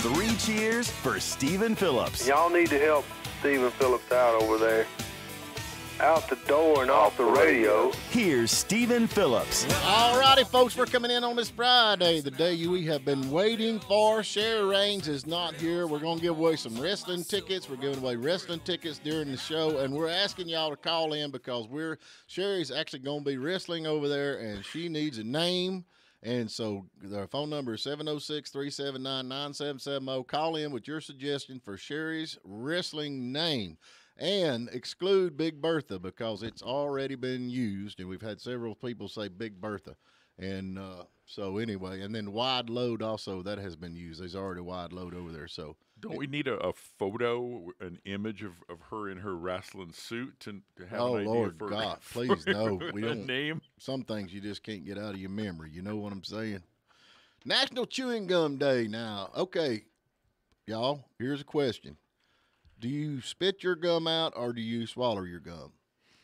3 cheers for Stephen Phillips. Y'all need to help Stephen Phillips out over there. Out the door and off the radio. Here's Stephen Phillips. All righty, folks, we're coming in on this Friday, the day we have been waiting for. Sherry Raines is not here. We're going to give away some wrestling tickets. We're giving away wrestling tickets during the show, and we're asking y'all to call in because Sherry's actually going to be wrestling over there, and she needs a name. And so our phone number is 706-379-9770. Call in with your suggestion for Sherry's wrestling name. And exclude Big Bertha because it's already been used, and we've had several people say Big Bertha. And so anyway, and then Wide Load also, that has been used. There's already Wide Load over there. So don't we need a photo, an image of her in her wrestling suit to have an idea Lord for God, please no. We don't. Name? Some things you just can't get out of your memory. You know what I'm saying? National Chewing Gum Day now. Okay, y'all, here's a question. Do you spit your gum out or do you swallow your gum?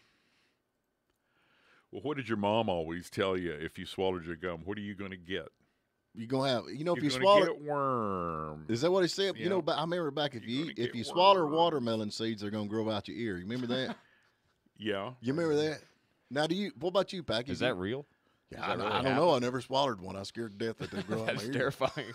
Well, what did your mom always tell you if you swallowed your gum? What are you going to get? You're going to have, if you You're swallow. get worms. Is that what he said? Yeah. You know, I remember back if you get swallow worms. watermelon seeds, they're going to grow out your ear. You remember that? Yeah. You remember that? Now, what about you, Packy? Is that real? Yeah, Does that really I don't happen? know. I never swallowed one. I was scared to death that they grow out my That's ear. terrifying.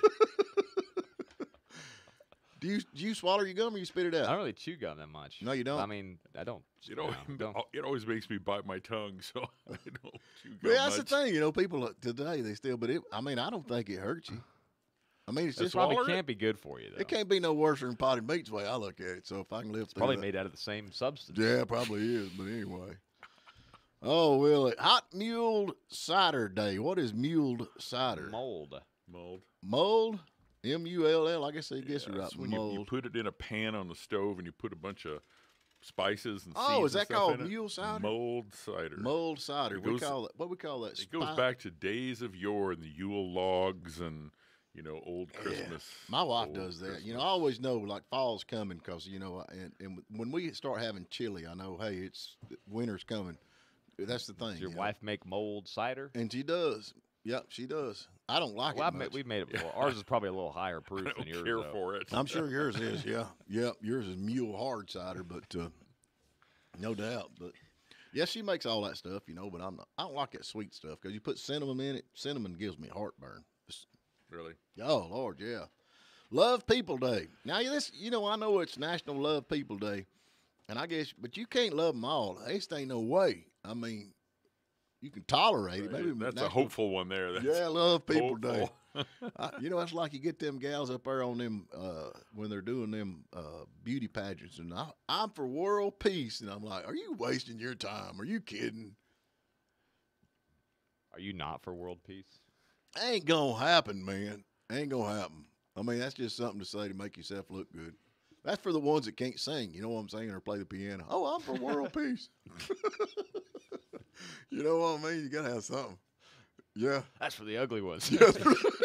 Do you swallow your gum or you spit it I out? don't really chew gum that much. No, you don't? I mean, I don't. It Don't. always makes me bite my tongue, so I don't chew gum Yeah, that's much. the thing. People today, they still, but I don't think it hurts you. I mean, it's It just, probably swallow it? can't be good for you, though. it can't be no worse than potted meat's the way I look at it. So if I can live through Probably that. made out of the same substance. Yeah, it probably is, but anyway. Oh, Willie. Hot Muled Cider Day. What is muled cider? Mold. Mold? M-U-L-L. I guess you're right. That's when Mold. you put it in a pan on the stove and you put a bunch of spices and Oh, seeds is that and stuff called in it. mule cider? Mold cider. Mold cider. It goes- What we call that? It goes back to days of yore and the Yule logs and, old Christmas. My wife old does that. Christmas. I always know like fall's coming because, and when we start having chili, I know, hey, it's winter's coming. That's the thing. Does your you know. wife make mold cider? And she does. Yep, she does. I don't like Well, it much. we've made it before. Ours is probably a little higher proof I than don't yours. care though. for it. I'm sure yours is, yeah. Yep, yours is mule hard cider, but no doubt. But yeah, she makes all that stuff, but I don't like that sweet stuff because you put cinnamon in it. Cinnamon gives me heartburn. Really? Oh, Lord, yeah. Love People Day. Now, I know it's National Love People Day, and I guess, but you can't love them all. There just ain't no way. I mean, you can tolerate it. Maybe That's a National- hopeful one there. That's Yeah, Love People Day. hopeful. It's like you get them gals up there on them when they're doing them beauty pageants, and I'm for world peace, and I'm like, are you wasting your time? Are you kidding? Are you not for world peace? Ain't gonna happen, man. Ain't gonna happen. I mean, that's just something to say to make yourself look good. That's for the ones that can't sing, you know what I'm saying, or play the piano. Oh, I'm for world peace. You know what I mean? You gotta have something. Yeah. That's for the ugly ones. It's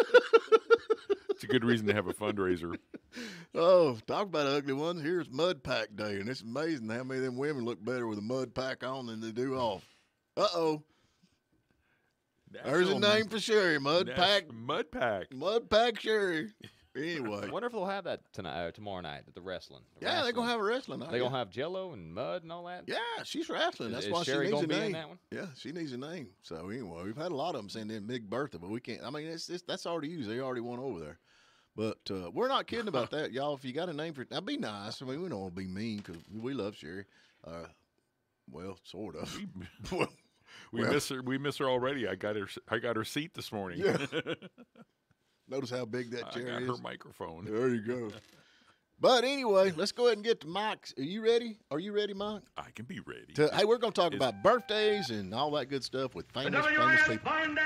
a good reason to have a fundraiser. Oh, talk about ugly ones. Here's Mud Pack Day, and it's amazing how many of them women look better with a mud pack on than they do off. Uh-oh. There's a name for Sherry, Mud Pack. Mud Pack. Mud Pack Sherry. Anyway. I wonder if they'll have that tonight, tomorrow night at the wrestling. Yeah, they're going to have a wrestling night. They're going to have Jello and mud and all that? Yeah, she's wrestling. That's Is why Sherry she needs a gonna be name. in that one? Yeah, she needs a name. So anyway, we've had a lot of them send in Big Bertha, but we can't. I mean, that's already used. They already won over there. But we're not kidding about that, y'all. If you got a name for it, that'd be nice. I mean, we don't want to be mean because we love Sherry. Well, sort of. We miss her. We miss her already. I got her seat this morning. Yeah. Notice how big that I chair got is. her microphone. There you go. But anyway, let's go ahead and get to Mike's. Are you ready? Are you ready, Mike? I can be ready. Hey, we're going to talk about birthdays and all that good stuff with famous people.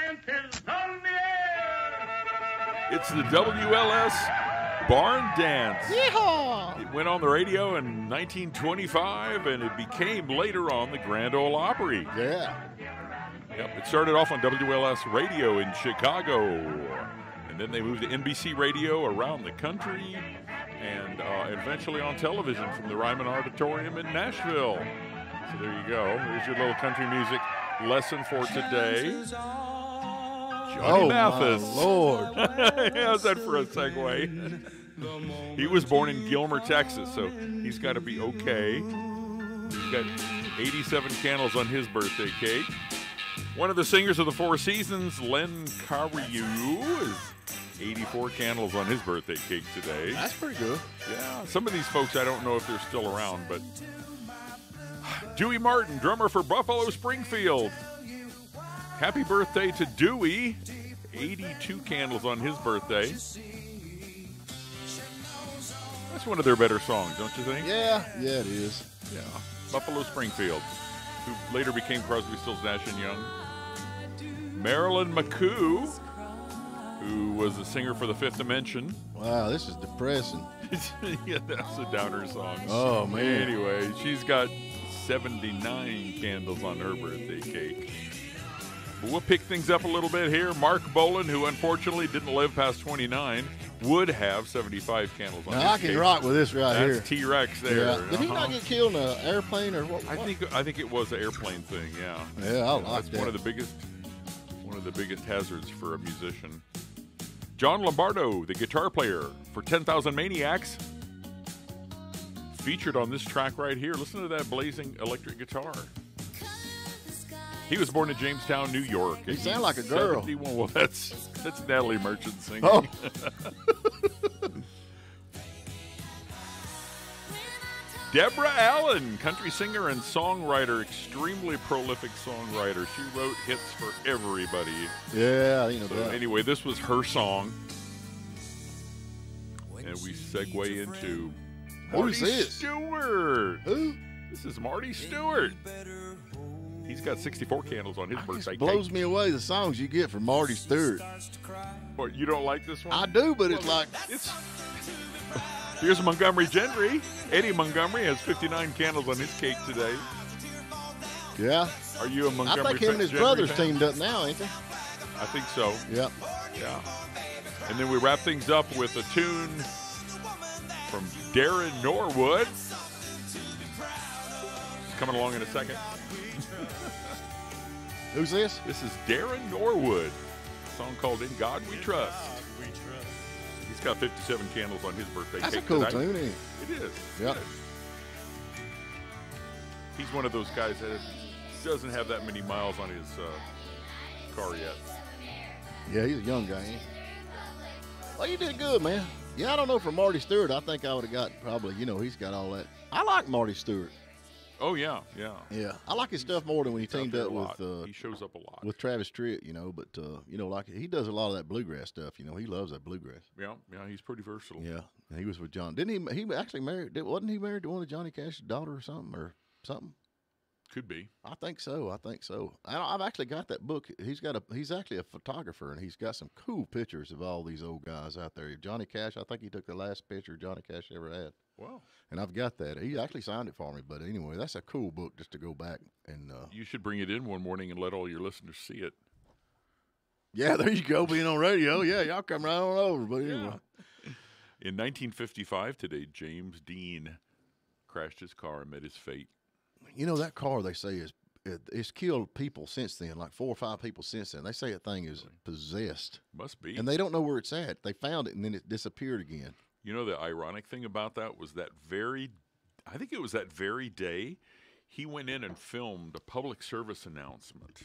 It's the WLS Barn Dance. Yeehaw! It went on the radio in 1925, and it became later on the Grand Ole Opry. Yeah. Yep, it started off on WLS Radio in Chicago, and then they moved to NBC Radio around the country, and eventually on television from the Ryman Auditorium in Nashville. So there you go. Here's your little country music lesson for today. Johnny Mathis. My Lord. How's that for a segue? He was born in Gilmer, Texas, so he's got to be okay. He's got 87 candles on his birthday cake. One of the singers of the Four Seasons, Len Cariou, is 84 candles on his birthday cake today. That's pretty good. Yeah, some of these folks I don't know if they're still around, but Dewey Martin, drummer for Buffalo Springfield. Happy birthday to Dewey. 82 candles on his birthday. That's one of their better songs, don't you think? Yeah, it is. Yeah. Buffalo Springfield, who later became Crosby, Stills, Nash & Young. Marilyn McCoo, who was a singer for the Fifth Dimension. Wow, this is depressing. Yeah, that's a downer song. Oh, man. Anyway, she's got 79 candles on her birthday cake. But we'll pick things up a little bit here. Mark Bolan, who unfortunately didn't live past 29, would have 75 candles on his Now, I can cake. rock with this right here. That's T-Rex there. Yeah. Did he not get killed in an airplane or what? I think it was an airplane thing. Yeah. Yeah, I like That's that. one of the biggest hazards for a musician. John Lombardo, the guitar player for 10,000 Maniacs, featured on this track right here. Listen to that blazing electric guitar. He was born in Jamestown, New York. He sounded like a girl. 71. Well, that's Natalie Merchant singing. Oh. Deborah Allen, country singer and songwriter, extremely prolific songwriter. She wrote hits for everybody. Yeah, you know So that. anyway, this was her song. And we segue into Marty Who's this? Stewart. Who? This is Marty Stewart. He's got 64 candles on his birthday It blows cake. me away the songs you get from Marty Stewart. What, you don't like this one? I do, but it's like, It's Here's Montgomery Gentry. Eddie Montgomery has 59 candles on his cake today. yeah. Are you a I Montgomery think him and his Gentry brothers fan? teamed up now, ain't they? I think so. Yep. Yeah. And then we wrap things up with a tune from Darren Norwood. Coming along in a second. Who's this? This is Darren Norwood. A song called In God We Trust. He's got 57 candles on his birthday That's a cake cool today. tune, ain't it? It is. Yep. It is. He's one of those guys that doesn't have that many miles on his car yet. Yeah, he's a young guy, ain't he? Well, you did good, man. Yeah, I don't know for Marty Stewart. I think I would have got probably, he's got all that. I like Marty Stewart. Oh, yeah, yeah. Yeah. I like his stuff more than when he He's out teamed there up a lot. with He shows up a lot. Travis Tritt, but like he does a lot of that bluegrass stuff. He loves that bluegrass. Yeah, he's pretty versatile. Yeah. And he was with John. Didn't he actually married, wasn't he married to one of Johnny Cash's daughter or something? Could be. I think so. I've actually got that book. He's actually a photographer, and he's got some cool pictures of all these old guys out there. Johnny Cash, I think he took the last picture Johnny Cash ever had. Wow. And I've got that. He actually signed it for me. But anyway, that's a cool book just to go back and. You should bring it in one morning and let all your listeners see it. Yeah, there you go, being on radio. Yeah, y'all come right on over. But anyway. In 1955 today, James Dean crashed his car and met his fate. That car, they say, it's killed people since then, like 4 or 5 people since then. They say that thing is possessed. Must be. And they don't know where it's at. They found it, and then it disappeared again. You know, the ironic thing about that was that I think it was that very day, he went in and filmed a public service announcement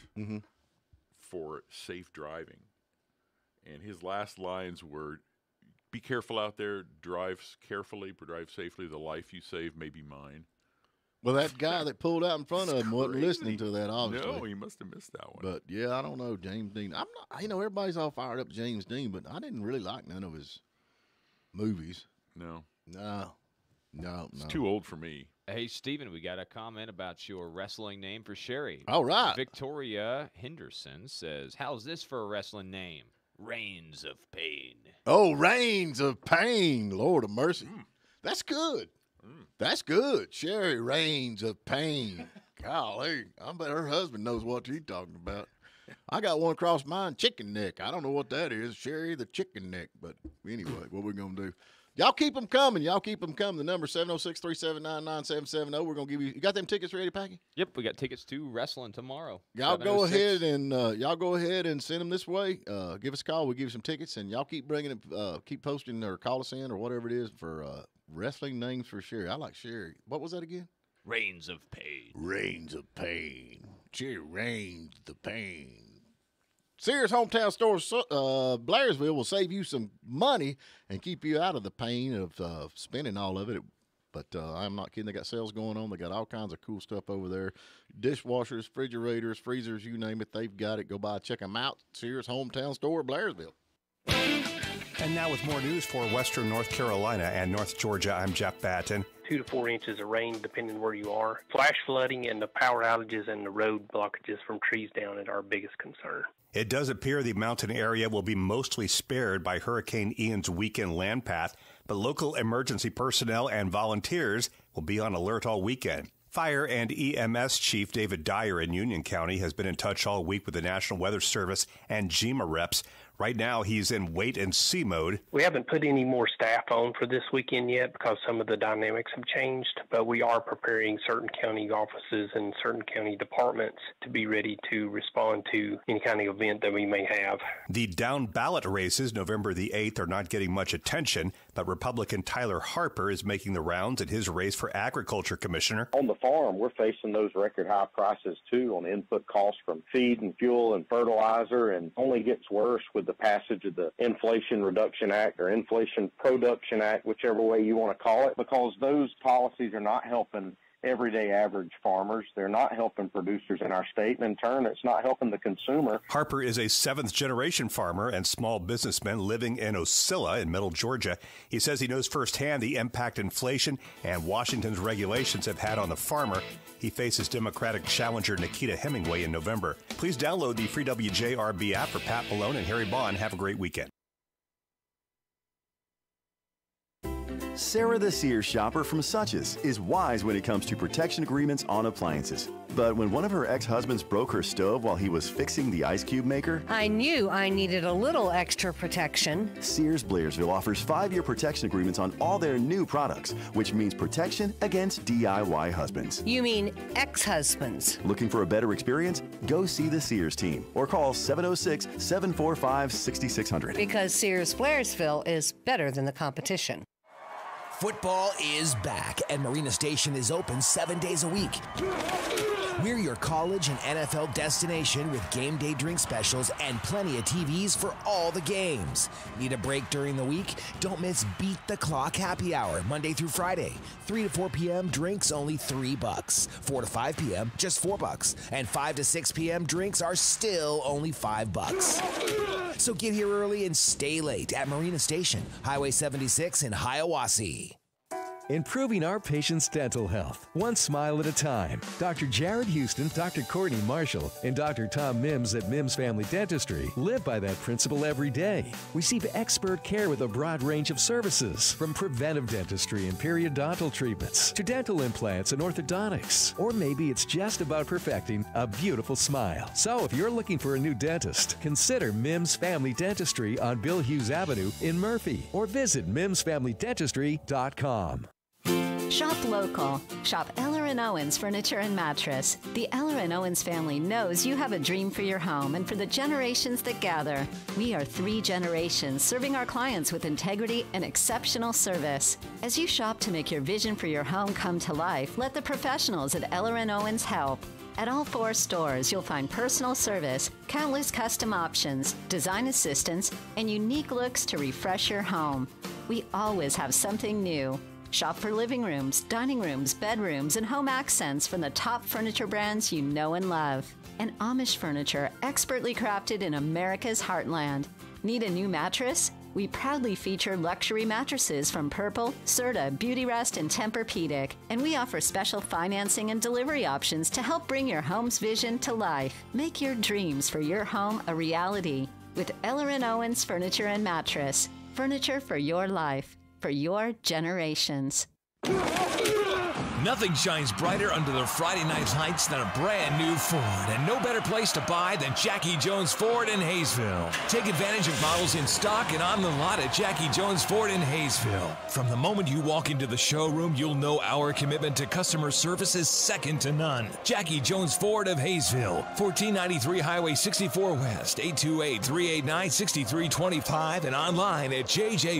for safe driving. And his last lines were, "Be careful out there, drive carefully, drive safely, the life you save may be mine." Well, that guy that pulled out in front of him wasn't crazy. listening to that, obviously. No, he must have missed that one. But, yeah, I don't know, James Dean. I'm not, everybody's all fired up James Dean, but I didn't really like none of his movies. No. No. It's too old for me. Hey, Steven, we got a comment about your wrestling name for Sherry. All right. Victoria Henderson says, how's this for a wrestling name? Reigns of Pain. Oh, Reigns of Pain. Lord of mercy. That's good. That's good. Sherry Reigns of Pain. Golly. I bet her husband knows what she's talking about. I got one across mine, Chicken Neck. I don't know what that is. Sherry the Chicken Neck. But anyway, what we going to do? Y'all keep them coming. The number 706-379-9770. We're going to give you got them tickets ready, Packy? Yep, we got tickets to wrestling tomorrow. Y'all go ahead and send them this way. Give us a call. We'll give you some tickets, and y'all keep bringing it, keep posting or call us in or whatever it is for wrestling names for Sherry. I like Sherry. What was that again? Reigns of Pain. Reigns of Pain. Sherry Reigns the Pain. Sears Hometown Store, Blairsville will save you some money and keep you out of the pain of spending all of it. But I'm not kidding. They got sales going on. They got all kinds of cool stuff over there. Dishwashers, refrigerators, freezers, you name it. They've got it. Go by, check them out. Sears Hometown Store, Blairsville. And now with more news for Western North Carolina and North Georgia, I'm Jeff Batten. 2 to 4 inches of rain, depending where you are. Flash flooding and the power outages and the road blockages from trees down are our biggest concern. It does appear the mountain area will be mostly spared by Hurricane Ian's weekend land path, but local emergency personnel and volunteers will be on alert all weekend. Fire and EMS Chief David Dyer in Union County has been in touch all week with the National Weather Service and GEMA reps. Right now, he's in wait-and-see mode. We haven't put any more staff on for this weekend yet because some of the dynamics have changed, but we are preparing certain county offices and certain county departments to be ready to respond to any kind of event that we may have. The down-ballot races November the 8th are not getting much attention, but Republican Tyler Harper is making the rounds in his race for Agriculture Commissioner. On the farm, we're facing those record-high prices, too, on input costs from feed and fuel and fertilizer, and only gets worse with the passage of the Inflation Reduction Act or Inflation Production Act, whichever way you want to call it, because those policies are not helping everyday average farmers. They're not helping producers in our state, and in turn, it's not helping the consumer. Harper is a seventh-generation farmer and small businessman living in Ocilla in Middle Georgia. He says he knows firsthand the impact inflation and Washington's regulations have had on the farmer. He faces Democratic challenger Nikita Hemingway in November. Please download the free WJRB app for Pat Malone and Harry Bond. Have a great weekend. Sarah the Sears shopper from Suches is wise when it comes to protection agreements on appliances. But when one of her ex-husbands broke her stove while he was fixing the ice cube maker, I knew I needed a little extra protection. Sears Blairsville offers 5-year protection agreements on all their new products, which means protection against DIY husbands. You mean ex-husbands. Looking for a better experience? Go see the Sears team or call 706-745-6600. Because Sears Blairsville is better than the competition. Football is back, and Marina Station is open 7 days a week. We're your college and NFL destination with game day drink specials and plenty of TVs for all the games. Need a break during the week? Don't miss Beat the Clock Happy Hour Monday through Friday. 3 to 4 p.m. drinks only $3. 4 to 5 p.m. just $4. And 5 to 6 p.m. drinks are still only $5. So get here early and stay late at Marina Station, Highway 76 in Hiawassee. Improving our patients' dental health, one smile at a time. Dr. Jared Houston, Dr. Courtney Marshall, and Dr. Tom Mims at Mims Family Dentistry live by that principle every day. Receive expert care with a broad range of services, from preventive dentistry and periodontal treatments to dental implants and orthodontics. Or maybe it's just about perfecting a beautiful smile. So if you're looking for a new dentist, consider Mims Family Dentistry on Bill Hughes Avenue in Murphy, or visit mimsfamilydentistry.com. Shop local. Shop Eller & Owens Furniture and Mattress. The Eller & Owens family knows you have a dream for your home and for the generations that gather. We are 3 generations serving our clients with integrity and exceptional service. As you shop to make your vision for your home come to life, let the professionals at Eller & Owens help. At all 4 stores, you'll find personal service, countless custom options, design assistance, and unique looks to refresh your home. We always have something new. Shop for living rooms, dining rooms, bedrooms, and home accents from the top furniture brands you know and love. And Amish furniture expertly crafted in America's heartland. Need a new mattress? We proudly feature luxury mattresses from Purple, Serta, Beautyrest, and Tempur-Pedic. And we offer special financing and delivery options to help bring your home's vision to life. Make your dreams for your home a reality with Eller & Owens Furniture and Mattress. Furniture for your life. For your generations. Nothing shines brighter under the Friday night lights than a brand new Ford, and no better place to buy than Jackie Jones Ford in Hayesville. Take advantage of models in stock and on the lot at Jackie Jones Ford in Hayesville. From the moment you walk into the showroom, you'll know our commitment to customer service is second to none. Jackie Jones Ford of Hayesville, 1493 Highway 64 West, 828-389-6325, and online at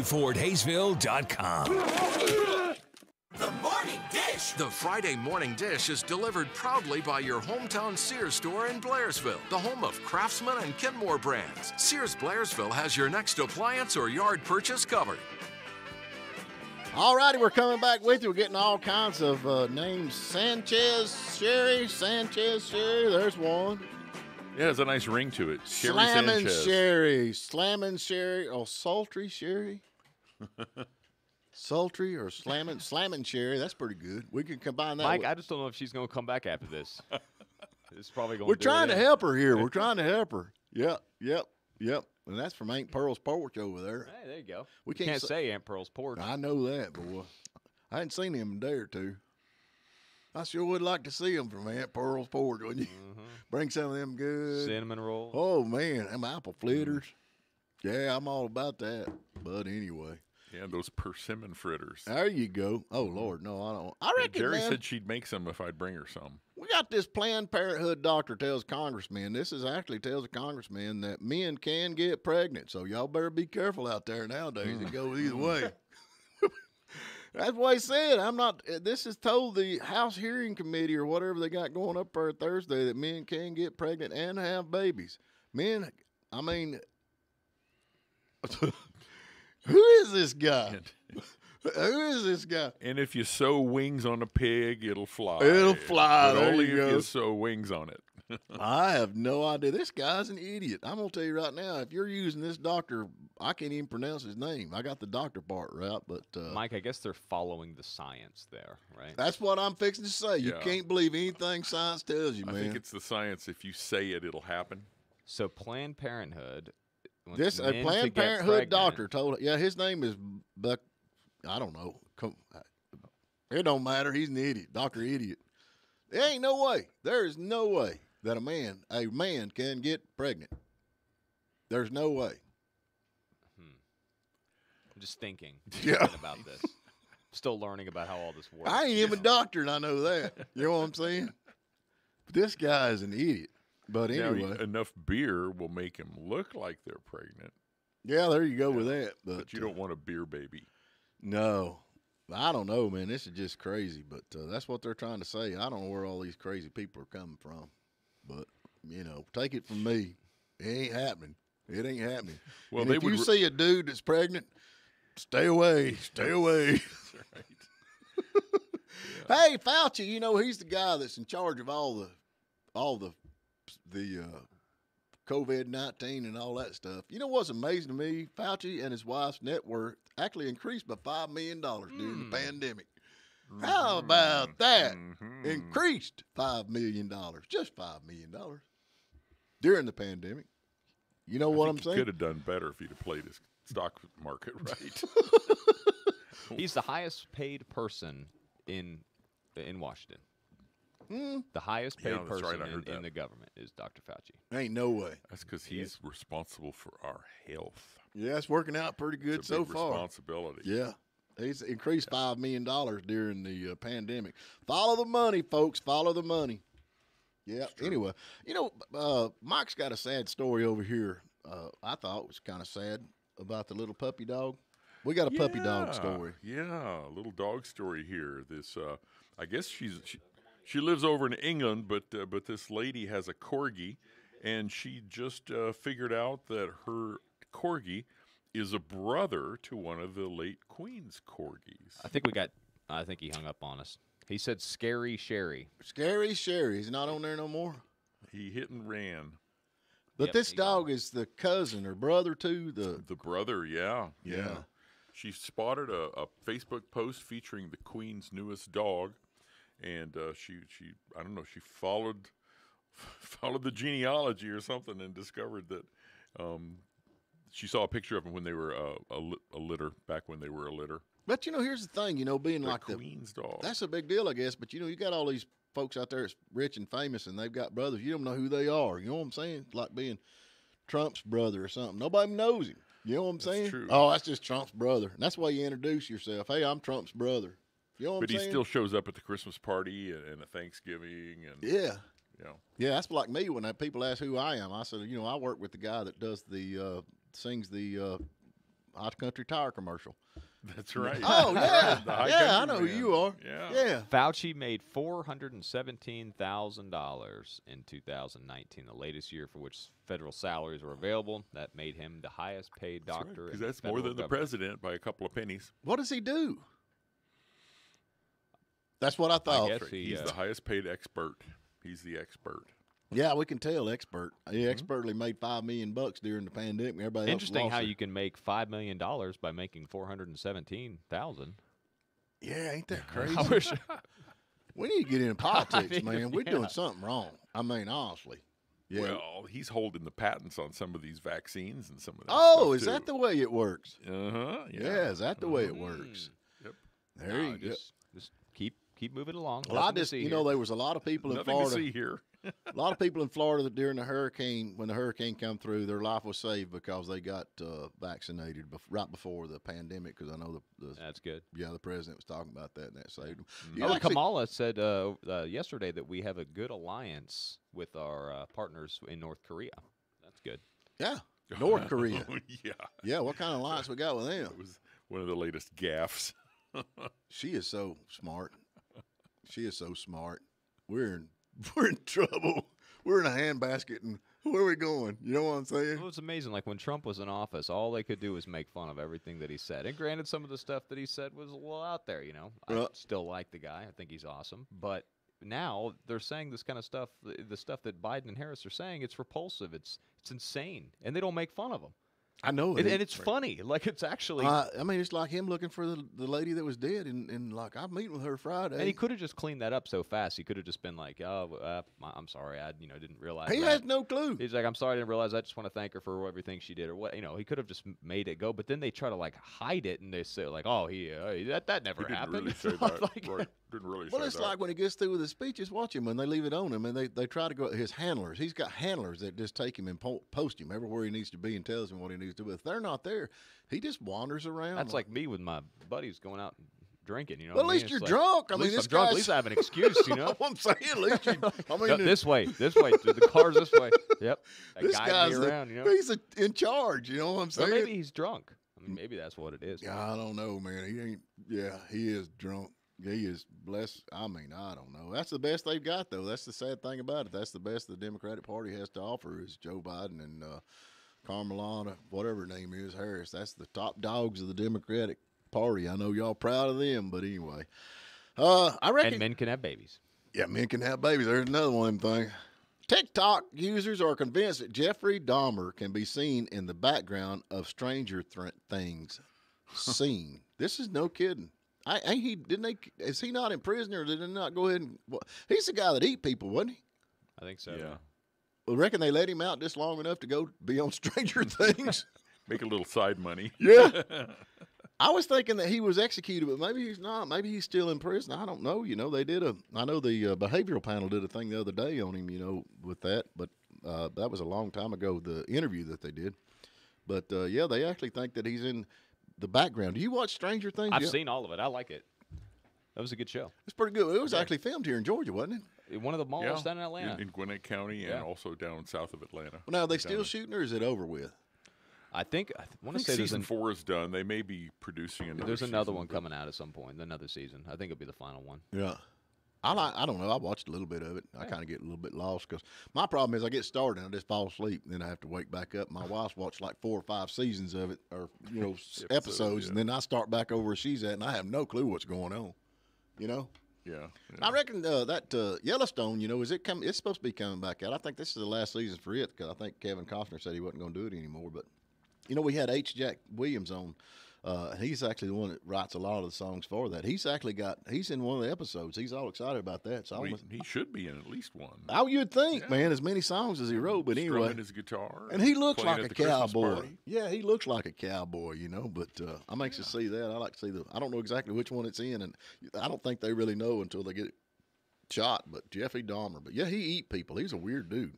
jjfordhayesville.com. The Morning Dish. The Friday Morning Dish is delivered proudly by your hometown Sears store in Blairsville, the home of Craftsman and Kenmore brands. Sears Blairsville has your next appliance or yard purchase covered. All righty, we're coming back with you. We're getting all kinds of names. Sanchez Sherry, there's one. Yeah, it's a nice ring to it. Sherry Slammin' Sanchez. Sherry, Slammin' Sherry, oh, Sultry Sherry. Sultry or Slammin' Sherry. That's pretty good. We can combine that. Mike, I just don't know if she's going to come back after this. It's probably going. We're trying to help her here. We're trying to help her. Yep. And that's from Aunt Pearl's porch over there. Hey, there you go. We can't say Aunt Pearl's porch. I know that, boy. I hadn't seen him in a day or two. I sure would like to see him from Aunt Pearl's porch, wouldn't you? Bring some of them good cinnamon rolls. Oh man, them apple fritters. Yeah, I'm all about that. But anyway. Yeah, those persimmon fritters. There you go. Oh Lord, no, I don't. I reckon Jerry man, said she'd make some if I'd bring her some. we got this Planned Parenthood doctor tells congressmen. This is actually tells a congressman that men can get pregnant. So y'all better be careful out there nowadays. It goes either way. That's what he said. I'm not. This is told the House Hearing Committee or whatever they got going up there Thursday that men can get pregnant and have babies. Men, I mean, who is this guy? Who is this guy? And if you sew wings on a pig, it'll fly. It'll fly. But There only you if go. you sew wings on it. I have no idea. This guy's an idiot. I'm going to tell you right now, if you're using this doctor, I can't even pronounce his name. I got the doctor part right, but Mike, I guess they're following the science there, right? that's what I'm fixing to say. You Yeah. can't believe anything science tells you, I man. think it's the science. If you say it, it'll happen. So Planned Parenthood. wants This a men to Planned get Parenthood pregnant. doctor told. Yeah, his name is Buck. I don't know. It don't matter. He's an idiot, Doctor Idiot. There ain't no way. There is no way that a man can get pregnant. There's no way. I'm just thinking Yeah. about this. Still learning about how all this works. I ain't even a doctor, and I know that. You know what I'm saying? But this guy is an idiot. But Now, anyway, enough beer will make them look like they're pregnant. yeah, there you go with that. But you don't want a beer baby. No. I don't know, man. This is just crazy, but that's what they're trying to say. I don't know where all these crazy people are coming from, but, you know, take it from me. It ain't happening. It ain't happening. Well, And they if would you see a dude that's pregnant, stay away. Stay away. Hey, Fauci, you know, he's the guy that's in charge of all the COVID-19 and all that stuff. You know what's amazing to me? Fauci and his wife's net worth actually increased by $5 million during the pandemic. How about that? Increased $5 million. Just $5 million during the pandemic. You know what I'm saying? Could have done better if he'd have played his stock market right. He's the highest paid person in Washington. The highest paid Yeah, that's person right, I heard in that. the government is Dr. Fauci. Ain't no way. That's because he's responsible for our health. Yeah, it's working out pretty good It's a so big far. responsibility. Yeah. He's increased $5 million during the pandemic. Follow the money, folks. Follow the money. Yeah. Anyway, you know, Mike's got a sad story over here. I thought it was kind of sad about the little puppy dog. We got a puppy dog story. Yeah, a little dog story here. This, I guess she lives over in England, but this lady has a corgi, and she just figured out that her corgi is a brother to one of the late Queen's corgis. I think he hung up on us. He said Scary Sherry. Scary Sherry. He's not on there no more. He hit and ran. But Yep, this dog is the cousin or brother to The brother, yeah. Yeah. She spotted a Facebook post featuring the Queen's newest dog, and she I don't know, she followed the genealogy or something and discovered that she saw a picture of them when they were a litter, back when they were a litter. But, here's the thing, being like the Queen's dog. That's a big deal, I guess. But, you got all these folks out there that's rich and famous, and they've got brothers. You don't know who they are. You know what I'm saying? It's like being Trump's brother or something. Nobody knows him. You know what I'm saying? True. Oh, that's just Trump's brother. And that's why you introduce yourself. Hey, I'm Trump's brother. You know what I'm saying? But he still shows up at the Christmas party and a Thanksgiving. And Yeah. Yeah, that's like me when people ask who I am. I said, I work with the guy that does sings the High Country Tire commercial. That's right. Oh, yeah. Yeah, I know who you are. Yeah. Fauci made $417,000 in 2019, the latest year for which federal salaries were available. That made him the highest paid doctor. Because that's more than the president by a couple of pennies. What does he do? That's what I thought. I guess he's the highest paid expert. He's the expert. Yeah, we can tell expert. He expertly made $5 million during the pandemic. Everybody Interesting else how lost you can make $5 million by making $417,000. Yeah, ain't that crazy? I wish. We need to get into politics, man. We're doing something wrong. I mean, honestly. Yeah. Well, he's holding the patents on some of these vaccines and some of that. Oh, is that the way it works? Yeah. Is that the way it works? Yep. There you go. Just keep moving along. Well, there was a lot of people in Nothing Florida. to see here. A lot of people in Florida that during the hurricane, when the hurricane come through, their life was saved because they got vaccinated right before the pandemic. Because I know that's good. Yeah, the president was talking about that, and that saved them. Kamala said yesterday that we have a good alliance with our partners in North Korea. That's good. Yeah, North Korea. Yeah. Yeah, what kind of alliance we got with them? It was one of the latest gaffes. She is so smart. She is so smart. We're in trouble. We're in a handbasket, and where are we going? You know what I'm saying? Well, it's amazing. Like when Trump was in office, all they could do was make fun of everything that he said. And granted, some of the stuff that he said was a little out there. I still like the guy. I think he's awesome. But now they're saying this kind of stuff. The stuff that Biden and Harris are saying, it's repulsive. It's insane, and they don't make fun of him. I know, and it's funny. Like it's actually. I mean, it's like him looking for the lady that was dead, and like I'm meeting with her Friday. And he could have just cleaned that up so fast. He could have just been like, "Oh, I'm sorry, I didn't realize." He has no clue. He's like, "I'm sorry, I didn't realize. I just want to thank her for everything she did, or what." He could have just made it go. But then they try to like hide it, and they say like, "Oh, that never happened." Really say that. Didn't really well, say it's that. like when he gets through with his speeches, watch him when they leave it on him, and they try to go. His handlers, he's got handlers that just take him and post him everywhere he needs to be and tells him what he needs to do. If they're not there, he just wanders around. That's like me with my buddies going out and drinking. Well, at least you're drunk. At least I'm drunk. At least I have an excuse. I'm saying, at least you. I mean, no, this way. The car's this way. Yep. That this guy's around. He's in charge. You know what I'm saying? Or maybe he's drunk. I mean, maybe that's what it is. Yeah, I don't know, man. He ain't. Yeah, he is drunk. He is blessed. I mean, I don't know. That's the best they've got, though. That's the sad thing about it. That's the best the Democratic Party has to offer is Joe Biden and Kamala, whatever her name is, Harris. That's the top dogs of the Democratic Party. I know y'all proud of them, but anyway. I reckon. And men can have babies. Yeah, men can have babies. There's another one of them things. TikTok users are convinced that Jeffrey Dahmer can be seen in the background of Stranger Things scene. This is no kidding. Is he not in prison, or did they not go ahead and? Well, he's the guy that eat people, wasn't he? I think so. Yeah. Well, reckon they let him out just long enough to go be on Stranger Things. Make a little side money. Yeah. I was thinking that he was executed, but maybe he's not. Maybe he's still in prison. I don't know. They did I know the behavioral panel did a thing the other day on him, with that. But that was a long time ago, the interview that they did. But, yeah, they actually think that he's in the background. Do you watch Stranger Things? I've seen all of it. I like it. That was a good show. It's pretty good. It was actually filmed here in Georgia, wasn't it? One of the malls down in Atlanta. In Gwinnett County and also down south of Atlanta. Well, now, are they still shooting, or is it over with? I want to say season 4 is done. They may be producing another. There's another one coming out at some point. Another season. I think it'll be the final one. Yeah. I don't know. I watched a little bit of it. I kind of get a little bit lost because my problem is I get started and I just fall asleep. And then I have to wake back up. My wife's watched like 4 or 5 seasons of it, or episodes, and then I start back over where she's at, and I have no clue what's going on. Yeah. I reckon that Yellowstone, it's supposed to be coming back out. I think this is the last season for it because I think Kevin Costner said he wasn't going to do it anymore. But we had H. Jack Williams on He's actually the one that writes a lot of the songs for that. He's in one of the episodes. He's all excited about that. So he should be in at least one. Oh, you'd think, man, as many songs as he wrote. But anyway, strumming his guitar, and he looks like a cowboy. Party. Yeah, he looks like a cowboy, you know. But I'm anxious to see that. I like to see I don't know exactly which one it's in, and I don't think they really know until they get it shot. But Jeffrey Dahmer. But yeah, he eat people. He's a weird dude.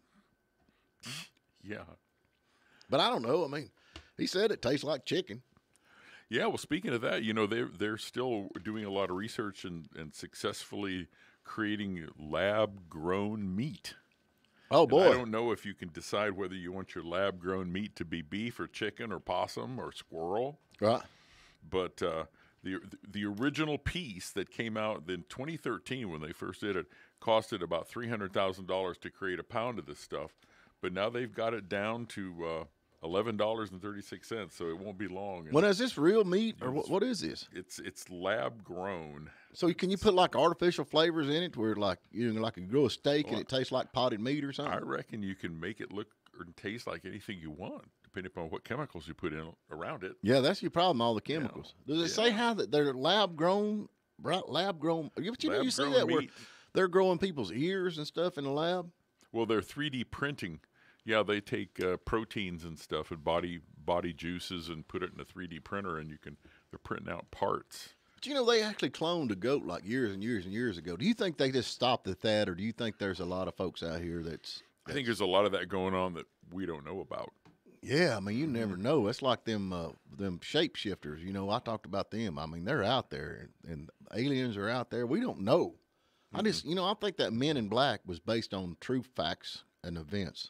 Yeah. But I don't know. I mean, he said it tastes like chicken. Yeah, well, speaking of that, you know, they're still doing a lot of research and successfully creating lab-grown meat. Oh, boy. And I don't know if you can decide whether you want your lab-grown meat to be beef or chicken or possum or squirrel. Right. But the original piece that came out in 2013 when they first did it costed about $300,000 to create a pound of this stuff. But now they've got it down to $11.36, so it won't be long. Well, is this real meat, or what is this? It's lab grown. So can you put like artificial flavors in it, where like you grow a steak and it tastes like potted meat or something? I reckon you can make it look or taste like anything you want, depending upon what chemicals you put in around it. Yeah, that's your problem. All the chemicals. Does it say how that they're lab grown? Right, lab grown. You see that where they're growing people's ears and stuff in the lab? Well, they're 3D printing. Yeah, they take proteins and stuff and body juices and put it in a 3D printer, and they're printing out parts. But you know, they actually cloned a goat like years and years and years ago. Do you think they just stopped at that, or do you think there's a lot of folks out here that's I think there's a lot of that going on that we don't know about. Yeah, I mean, you never know. It's like them shapeshifters. You know, I talked about them. I mean, they're out there, and aliens are out there. We don't know. Mm-hmm. I think that Men in Black was based on true facts and events.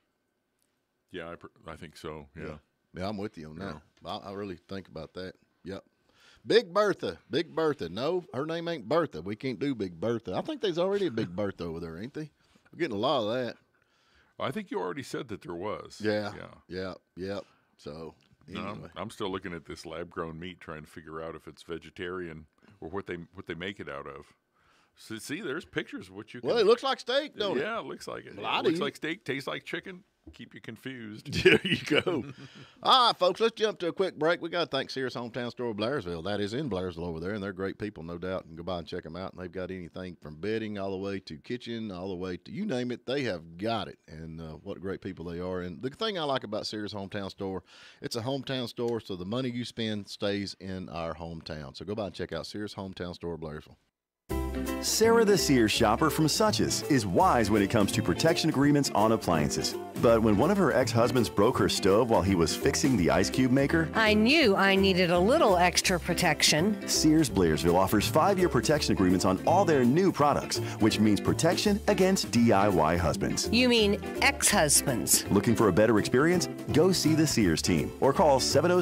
Yeah, I think so. Yeah, I'm with you on that. I really think about that. Yep. Big Bertha. No, her name ain't Bertha. We can't do Big Bertha. I think there's already a Big Bertha over there, ain't they? We're getting a lot of that. I think you already said that there was. Yeah. So anyway. No, I'm still looking at this lab-grown meat, trying to figure out if it's vegetarian or what they make it out of. So, see, there's pictures of what you can. Well, it looks like steak, don't it? Yeah, it looks like it. Well, it looks like steak, tastes like chicken. Keep you confused. There you go. All right, folks, let's jump to a quick break. We got to thank Sears Hometown Store of Blairsville. That is in Blairsville over there, and they're great people, no doubt. You can go by and check them out. And they've got anything from bedding all the way to kitchen, all the way to you name it, they have got it. And what great people they are. And the thing I like about Sears Hometown Store, it's a hometown store, so the money you spend stays in our hometown. So go by and check out Sears Hometown Store of Blairsville. Sarah the Sears shopper from Suches is wise when it comes to protection agreements on appliances. But when one of her ex-husbands broke her stove while he was fixing the ice cube maker, I knew I needed a little extra protection. Sears Blairsville offers 5-year protection agreements on all their new products, which means protection against DIY husbands. You mean ex-husbands? Looking for a better experience? Go see the Sears team or call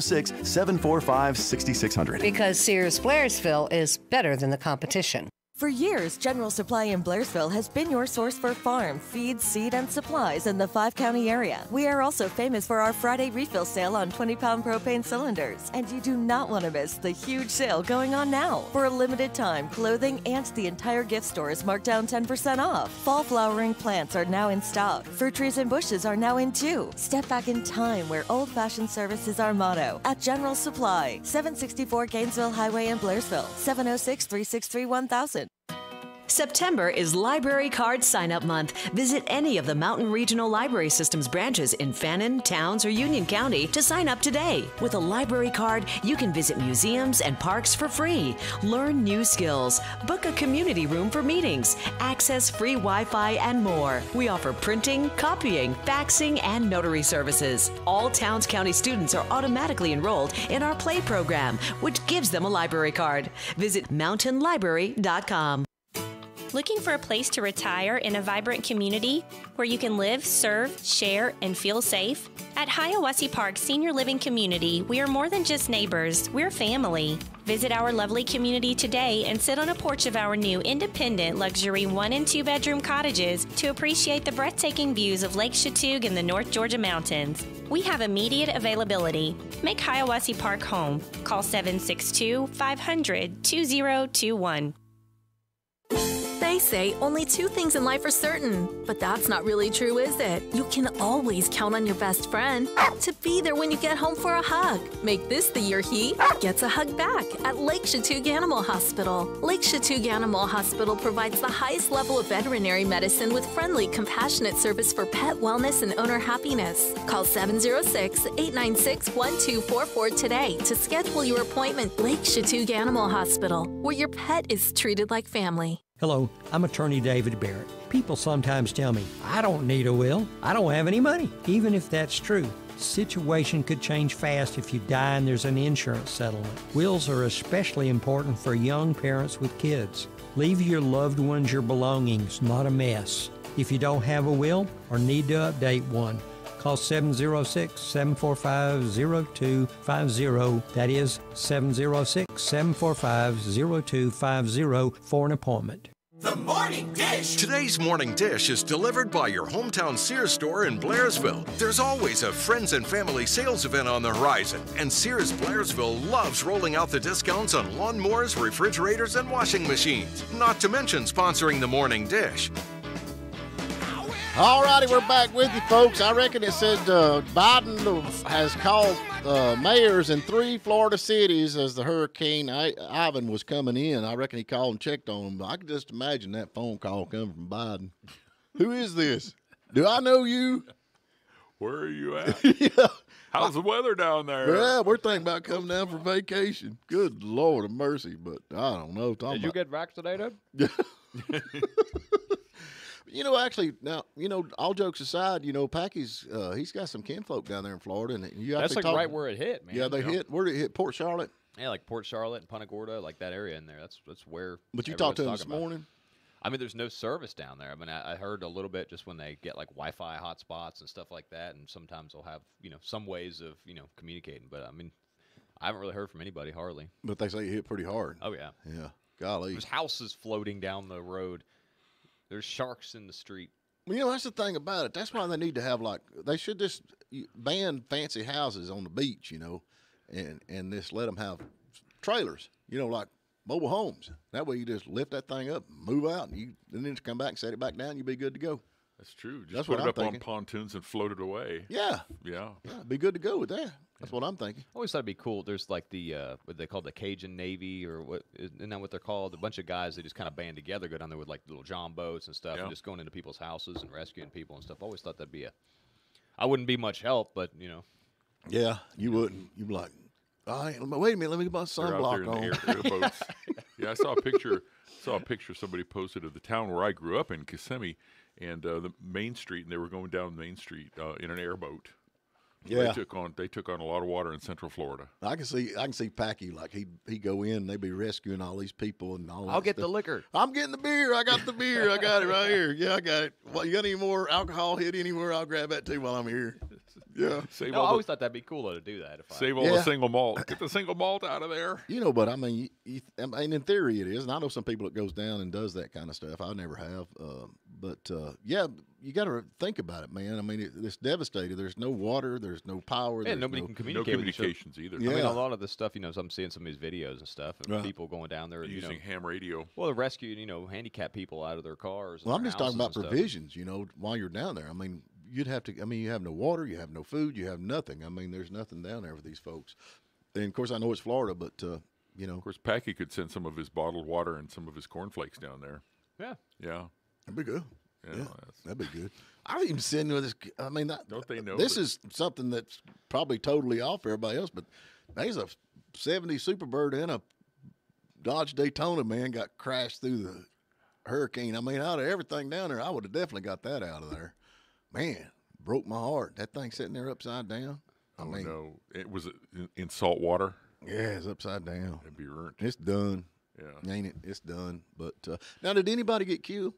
706-745-6600. Because Sears Blairsville is better than the competition. For years, General Supply in Blairsville has been your source for farm, feed, seed, and supplies in the 5-county area. We are also famous for our Friday refill sale on 20-pound propane cylinders. And you do not want to miss the huge sale going on now. For a limited time, clothing and the entire gift store is marked down 10% off. Fall flowering plants are now in stock. Fruit trees and bushes are now in too. Step back in time where old-fashioned service is our motto. At General Supply, 764 Gainesville Highway in Blairsville, 706-363-1000. September is Library Card Sign-Up Month. Visit any of the Mountain Regional Library Systems branches in Fannin, Towns, or Union County to sign up today. With a library card, you can visit museums and parks for free, learn new skills, book a community room for meetings, access free Wi-Fi, and more. We offer printing, copying, faxing, and notary services. All Towns County students are automatically enrolled in our Play program, which gives them a library card. Visit mountainlibrary.com. Looking for a place to retire in a vibrant community where you can live, serve, share, and feel safe? At Hiawassee Park Senior Living Community, we are more than just neighbors, we're family. Visit our lovely community today and sit on a porch of our new independent luxury 1- and 2-bedroom cottages to appreciate the breathtaking views of Lake Chatuge and the North Georgia mountains. We have immediate availability. Make Hiawassee Park home. Call 762-500-2021. They say only 2 things in life are certain, but that's not really true, is it? You can always count on your best friend to be there when you get home for a hug. Make this the year he gets a hug back at Lake Chatuge Animal Hospital. Lake Chatuge Animal Hospital provides the highest level of veterinary medicine with friendly, compassionate service for pet wellness and owner happiness. Call 706-896-1244 today to schedule your appointment. Lake Chatuge Animal Hospital, where your pet is treated like family. Hello, I'm attorney David Barrett. People sometimes tell me, I don't need a will. I don't have any money. Even if that's true, the situation could change fast if you die and there's an insurance settlement. Wills are especially important for young parents with kids. Leave your loved ones your belongings, not a mess. If you don't have a will or need to update one, call 706-745-0250. That is 706-745-0250 for an appointment. The Morning Dish. Today's Morning Dish is delivered by your hometown Sears store in Blairsville. There's always a friends and family sales event on the horizon, and Sears Blairsville loves rolling out the discounts on lawnmowers, refrigerators, and washing machines. Not to mention sponsoring the Morning Dish. All righty, we're back with you, folks. I reckon it said Biden has called mayors in 3 Florida cities as the Hurricane Ivan was coming in. I reckon he called and checked on them. I can just imagine that phone call coming from Biden. Who is this? Do I know you? Where are you at? Yeah. How's the weather down there? Yeah, we're thinking about coming down for vacation. Good Lord of mercy, but I don't know. Did you get vaccinated? Yeah. You know, actually, now, you know, all jokes aside, you know, Packy's, he's got some kinfolk down there in Florida. And you That's like right where it hit, man. Yeah, they hit. Where did it hit? Port Charlotte? Yeah, like Port Charlotte and Punta Gorda, like that area in there. That's where. But you talked to him this morning? I mean, there's no service down there. I mean, I heard a little bit just when they get like Wi-Fi hotspots and stuff like that, and sometimes they'll have, you know, some ways of, you know, communicating. But I mean, I haven't really heard from anybody hardly. But they say it hit pretty hard. Oh yeah. Yeah. Golly. There's houses floating down the road. There's sharks in the street. Well, you know, that's the thing about it. That's why they need to have, like, they should just ban fancy houses on the beach, you know, and just let them have trailers, you know, like mobile homes. That way you just lift that thing up, move out, and then come back and set it back down, you'll be good to go. That's true. Just That's put what it I'm up thinking. on pontoons and float it away. Yeah. Yeah. Be good to go with that. That's what I'm thinking. I always thought it'd be cool. There's like the what they call the Cajun Navy, or what isn't that what they're called? A bunch of guys that just kind of band together, go down there with like little John boats and stuff, and just going into people's houses and rescuing people and stuff. I always thought that'd be I wouldn't be much help, but you know. Yeah, you wouldn't. You'd be like, all right, wait a minute, let me get my sunblock on. Airboats. Yeah, I saw a picture. Somebody posted of the town where I grew up in, Kissimmee, and the Main Street, and they were going down Main Street in an airboat. Yeah, they took on a lot of water in Central Florida. I can see Packy, like he go in, and they be rescuing all these people and all. I'll get the liquor. I'm getting the beer. I got the beer. I got it right here. Yeah, I got it. Well, you got any more alcohol hit anywhere? I'll grab that too while I'm here. Yeah. I always thought that'd be cool to do that. Save all the single malt. Get the single malt out of there. You know, but I mean, in theory it is, and I know some people that goes down and does that kind of stuff. I never have, but yeah, you got to think about it, man. I mean, it's devastated. There's no water. There's no power. Yeah, nobody can communicate. No communications either. Yeah. I mean, a lot of the stuff, you know, I'm seeing some of these videos and stuff, and people going down there using ham radio. Well, they're rescuing, you know, handicapped people out of their cars. Well, I'm just talking about provisions. You know, while you're down there, I mean. You'd have to, I mean, you have no water, you have no food, you have nothing. I mean, there's nothing down there for these folks. And, of course, I know it's Florida, but, you know. Of course, Packy could send some of his bottled water and some of his cornflakes down there. Yeah. Yeah. That'd be good. Yeah. That'd be good. I've even seen with this, I mean, don't they know this is something that's probably totally off everybody else, but there's a 70 Superbird and a Dodge Daytona, man, got crashed through the hurricane. I mean, out of everything down there, I would have definitely got that out of there. Man, broke my heart. That thing sitting there upside down. I mean, no, it was in salt water. Yeah, it's upside down. It'd be burnt. It's done. Yeah, ain't it? It's done. But now, did anybody get killed?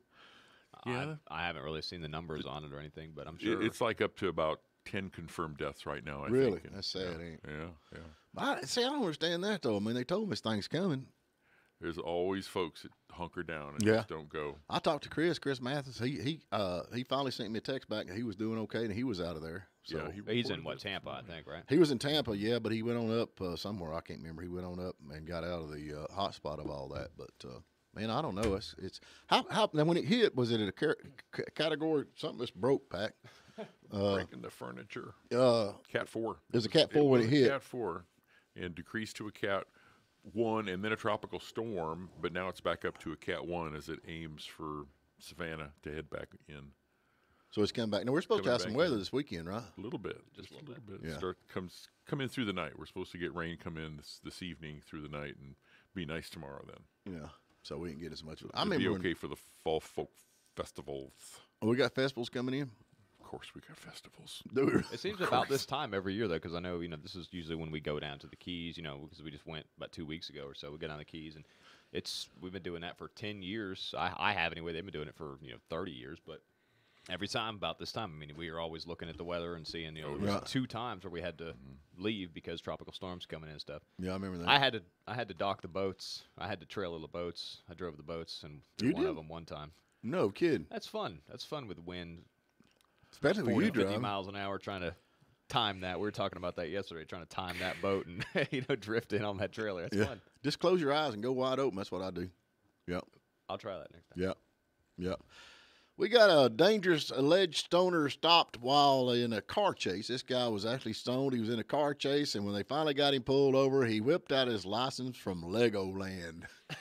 Yeah, I haven't really seen the numbers on it or anything, but I'm sure it's like up to about 10 confirmed deaths right now. I really? think. That's sad, ain't it? Yeah. I don't understand that though. I mean, they told me this thing's coming. There's always folks that hunker down and just don't go. I talked to Chris Mathis. He finally sent me a text back that he was doing okay and he was out of there. So yeah, he's in Tampa, I think, right? He was in Tampa, yeah, but he went on up somewhere. I can't remember. He went on up and got out of the hot spot of all that. But Man, I don't know. It's how now when it hit, was it at a category something that's broke, Pack? Breaking the furniture. Cat 4. It was a Cat 4 when it hit. Cat 4 and decreased to a Cat 1 and then a tropical storm, but now it's back up to a Cat 1 as it aims for Savannah to head back in. So it's coming back. Now, we're supposed to have some weather this weekend, right? A little bit. Just a little bit. Yeah. Come in through the night. We're supposed to get rain come in this evening through the night and be nice tomorrow then. Yeah. So we didn't get as much of it. It'd be okay for the fall folk festivals. Oh, we got festivals coming in? Of course we got festivals. It seems about this time every year, though, because I know, this is usually when we go down to the Keys, because we just went about 2 weeks ago or so. We go down the Keys, and we've been doing that for 10 years. I have anyway. They've been doing it for, 30 years, but every time about this time, we are always looking at the weather and seeing, there was 2 times where we had to leave because tropical storms coming in and stuff. Yeah, I remember that. I had to dock the boats. I had to trailer the boats. I drove the boats and one of them one time. No kidding. That's fun. That's fun with wind. Especially when you drive 50 miles an hour trying to time that. We were talking about that yesterday, trying to time that boat and drift in on that trailer. That's fun. Just close your eyes and go wide open. That's what I do. Yep. I'll try that next time. Yep. We got a dangerous alleged stoner stopped while in a car chase. This guy was actually stoned. He was in a car chase, and when they finally got him pulled over, he whipped out his license from Legoland.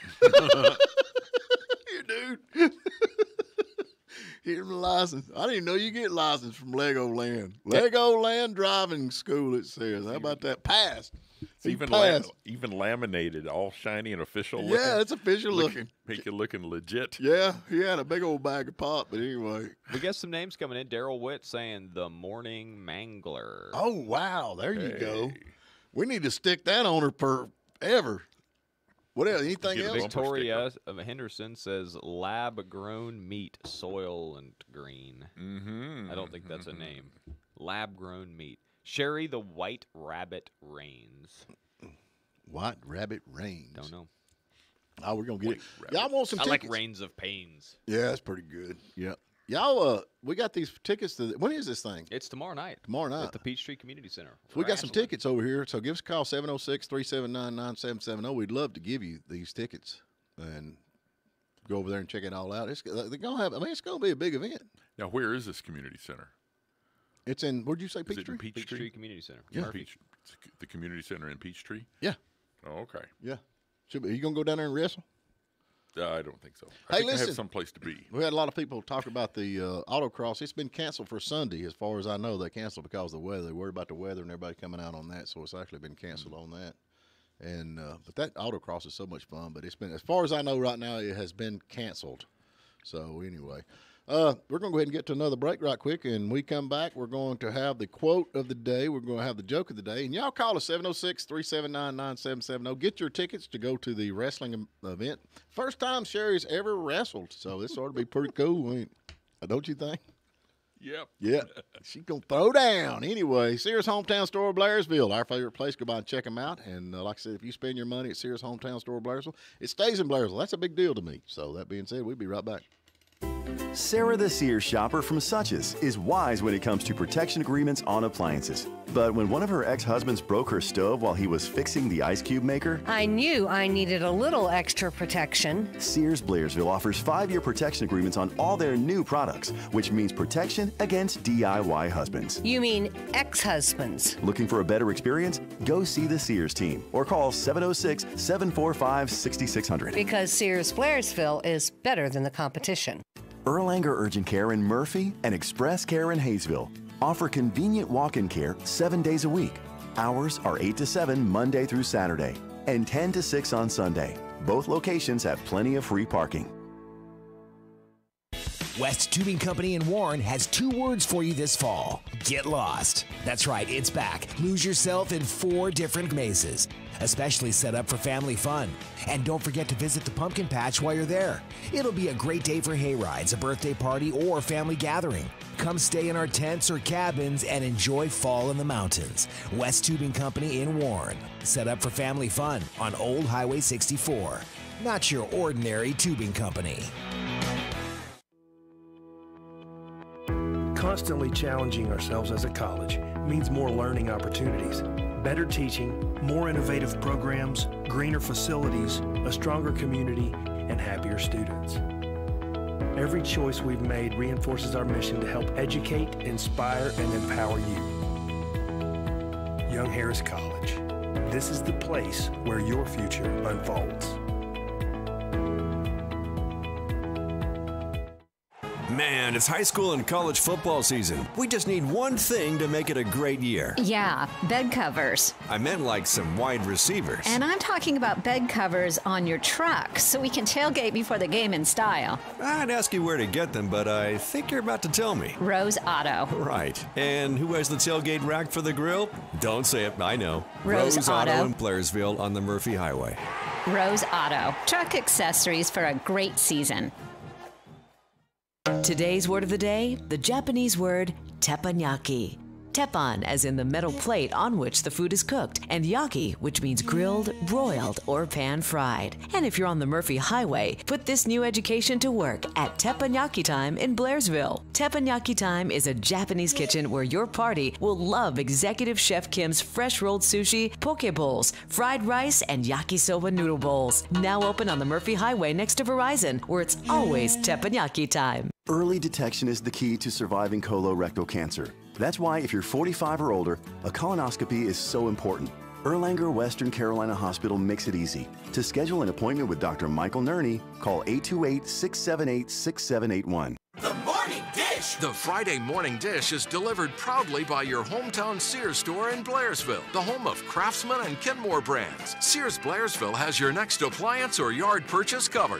You dude. Here's my license. I didn't even know you get license from Legoland. Legoland Driving School, it says. How about that? Passed. It's even laminated, all shiny and official looking. Yeah, it's official looking. Make it looking legit. Yeah, he had a big old bag of pop, but anyway. We got some names coming in. Daryl Witt saying the Morning Mangler. Oh, wow. There you go. We need to stick that on her forever. What else? Anything else? Victoria Henderson says lab-grown meat, soil and green. Mm-hmm. I don't think that's a name. Lab-grown meat. Sherry the White Rabbit Reigns. White Rabbit Reigns. Don't know. Oh, we're going to get it. Y'all want some tickets? I like Reigns of Pains. Yeah, that's pretty good. Yep. Y'all, we got these tickets to when is this thing? It's tomorrow night. Tomorrow night. At the Peachtree Community Center. So we got some tickets over here. So give us a call, 706-379-9770. We'd love to give you these tickets and go over there and check it all out. They're gonna have. It's gonna be a big event. Now, where is this community center? It's in. Where'd you say, Peachtree? Is it in Peachtree? Peachtree Community Center. Yeah. The community center in Peachtree. Yeah. Oh, okay. Yeah. Are you gonna go down there and wrestle? I don't think so. Hey, I think listen, I have some place to be. We had a lot of people talk about the autocross. It's been canceled for Sunday, as far as I know. They canceled because of the weather. They worried about the weather and everybody coming out on that, so it's actually been canceled on that. And but that autocross is so much fun. But it's been, as far as I know right now, it has been canceled. So anyway, we're going to go ahead and get to another break right quick. And when we come back, we're going to have the quote of the day. We're going to have the joke of the day. And y'all call us 706-379-9770. Get your tickets to go to the wrestling event. First time Sherry's ever wrestled. So this ought to be pretty cool, don't you think? Yep. Yeah. She's going to throw down. Anyway, Sears Hometown Store, Blairsville, our favorite place. Go by and check them out. And like I said, if you spend your money at Sears Hometown Store, Blairsville, it stays in Blairsville. That's a big deal to me. So that being said, we'll be right back. Sarah the Sears shopper from Suches is wise when it comes to protection agreements on appliances. But when one of her ex-husbands broke her stove while he was fixing the ice cube maker, I knew I needed a little extra protection. Sears Blairsville offers 5-year protection agreements on all their new products, which means protection against DIY husbands. You mean ex-husbands? Looking for a better experience? Go see the Sears team or call 706-745-6600. Because Sears Blairsville is better than the competition. Erlanger Urgent Care in Murphy and Express Care in Hayesville offer convenient walk-in care 7 days a week. Hours are 8 to 7 Monday through Saturday and 10 to 6 on Sunday. Both locations have plenty of free parking. West Tubing Company in Warren has 2 words for you this fall. Get lost. That's right, it's back. Lose yourself in 4 different mazes, especially set up for family fun. And don't forget to visit the pumpkin patch while you're there. It'll be a great day for hay rides, a birthday party, or family gathering. Come stay in our tents or cabins and enjoy fall in the mountains. West Tubing Company in Warren. Set up for family fun on Old Highway 64. Not your ordinary tubing company. Constantly challenging ourselves as a college means more learning opportunities, better teaching, more innovative programs, greener facilities, a stronger community, and happier students. Every choice we've made reinforces our mission to help educate, inspire, and empower you. Young Harris College. This is the place where your future unfolds. Man, it's high school and college football season. We just need one thing to make it a great year. Yeah, bed covers. I meant like some wide receivers. And I'm talking about bed covers on your truck so we can tailgate before the game in style. I'd ask you where to get them, but I think you're about to tell me. Rose Auto. Right. And who has the tailgate rack for the grill? Don't say it, I know. Rose Auto in Blairsville on the Murphy Highway. Rose Auto. Truck accessories for a great season. Today's word of the day, the Japanese word teppanyaki. Teppan, as in the metal plate on which the food is cooked, and yaki, which means grilled, broiled, or pan-fried. And if you're on the Murphy Highway, put this new education to work at Teppanyaki Time in Blairsville. Teppanyaki Time is a Japanese kitchen where your party will love Executive Chef Kim's fresh rolled sushi, poke bowls, fried rice, and yakisoba noodle bowls. Now open on the Murphy Highway next to Verizon, where it's always Teppanyaki Time. Early detection is the key to surviving colorectal cancer. That's why if you're 45 or older, a colonoscopy is so important. Erlanger Western Carolina Hospital makes it easy. To schedule an appointment with Dr. Michael Nerney, call 828-678-6781. The Morning Dish! The Friday Morning Dish is delivered proudly by your hometown Sears store in Blairsville, the home of Craftsman and Kenmore brands. Sears Blairsville has your next appliance or yard purchase covered.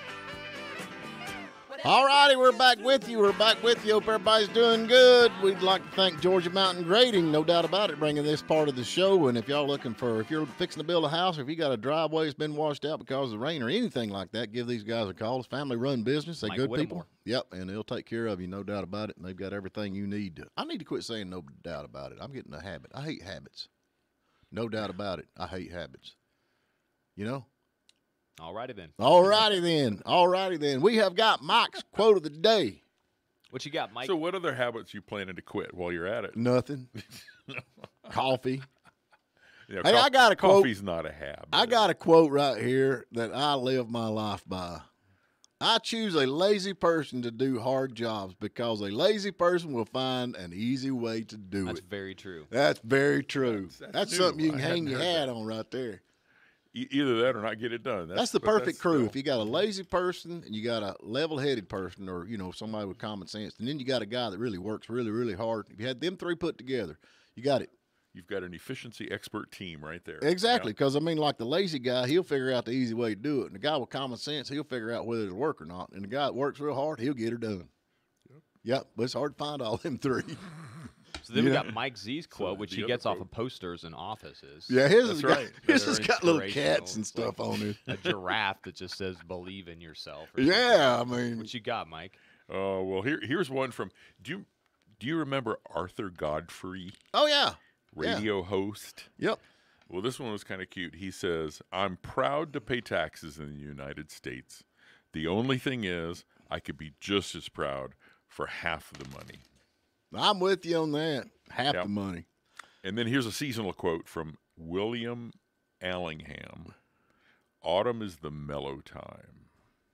All righty, we're back with you. Hope everybody's doing good. We'd like to thank Georgia Mountain Grading, no doubt about it, bringing this part of the show. And if y'all if you're fixing to build a house, or if you got a driveway that's been washed out because of the rain or anything like that, give these guys a call. It's family-run business. They're good people. Yep, and they'll take care of you, no doubt about it. And they've got everything you need. I need to quit saying no doubt about it. I'm getting a habit. I hate habits. No doubt about it. I hate habits. You know? All righty then. All righty then. We have got Mike's quote of the day. What you got, Mike? So what other habits you planning to quit while you're at it? Nothing. Coffee. Yeah, hey, I got a quote. Coffee's not a habit. I got a quote right here that I live my life by. I choose a lazy person to do hard jobs because a lazy person will find an easy way to do That's it. very true. That's very true. That's new. something you can I hang hadn't your heard hat that. on right there. Either that or not get it done. That's the perfect crew. If you got a lazy person and you got a level-headed person, or somebody with common sense, and then you got a guy that really works really, really hard. If you had them three put together, you got it. You've got an efficiency expert team right there. Exactly, because like the lazy guy, he'll figure out the easy way to do it, and the guy with common sense, he'll figure out whether it'll work or not. And the guy that works real hard, he'll get her done. Yep, but it's hard to find all them three. So then we got Mike Z's quote, which he gets off of posters in offices. Yeah, his has Very got little inspirational. cats and stuff on it. A giraffe that just says "Believe in yourself." Yeah, I mean, what you got, Mike? Well, here's one from. Do you remember Arthur Godfrey? Oh yeah, radio host. Yep. Well, this one was kind of cute. He says, "I'm proud to pay taxes in the United States. The only thing is, I could be just as proud for half of the money." I'm with you on that. Half the money. And then here's a seasonal quote from William Allingham. Autumn is the mellow time.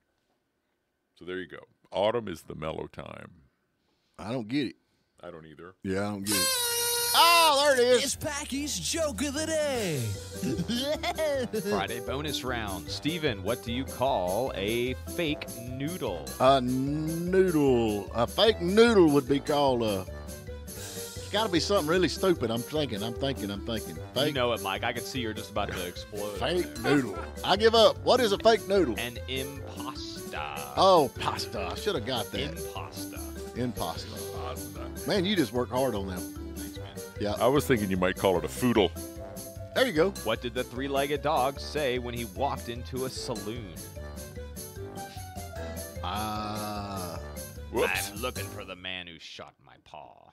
So there you go. Autumn is the mellow time. I don't get it. I don't either. Yeah, I don't get it. Oh, there it is. It's Packy's Joke of the Day. Friday bonus round. Steven, what do you call a fake noodle? A noodle. A fake noodle would be called it's got to be something really stupid. I'm thinking. Fake. You know it, Mike. I can see you're just about to explode. Fake noodle. I give up. What is a fake noodle? An impasta. Oh, pasta. I should have got that. Impasta. Impasta. Man, you just work hard on them. Yeah. I was thinking you might call it a foodle. There you go. What did the three-legged dog say when he walked into a saloon? Whoops. I'm looking for the man who shot my paw.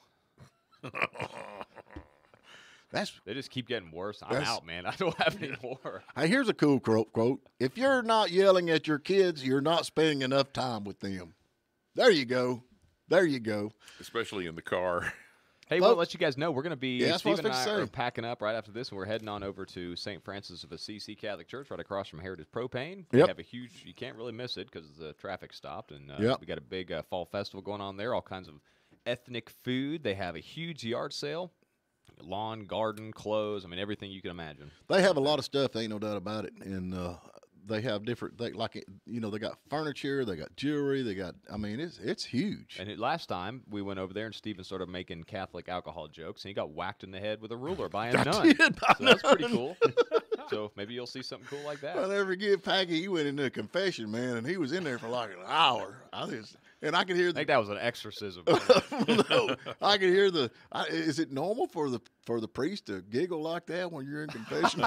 They just keep getting worse. I'm out, man. I don't have any more. Hey, here's a cool quote. If you're not yelling at your kids, you're not spending enough time with them. There you go. Especially in the car. Hey, we'll let you guys know we're going to be. Yeah, that's what I was Steve and I fixing to are say. packing up right after this, and we're heading on over to St. Francis of Assisi Catholic Church, right across from Heritage Propane. We Yep. have a huge. You can't really miss it because the traffic stopped, and Yep. we got a big fall festival going on there. All kinds of ethnic food. They have a huge yard sale, lawn, garden, clothes. I mean, everything you can imagine. They have a lot of stuff. Ain't no doubt about it. And they have different, they got furniture, they got jewelry, they got. I mean, it's huge. And last time we went over there, and Steven started making Catholic alcohol jokes, and he got whacked in the head with a ruler by a I nun. did, by So that's pretty nun. cool. So maybe you'll see something cool like that. I'll never forget Packy. He went into a confession, man, and he was in there for like an hour. And I could hear. I think that was an exorcism. No, I could hear the. Is it normal for the priest to giggle like that when you're in confession?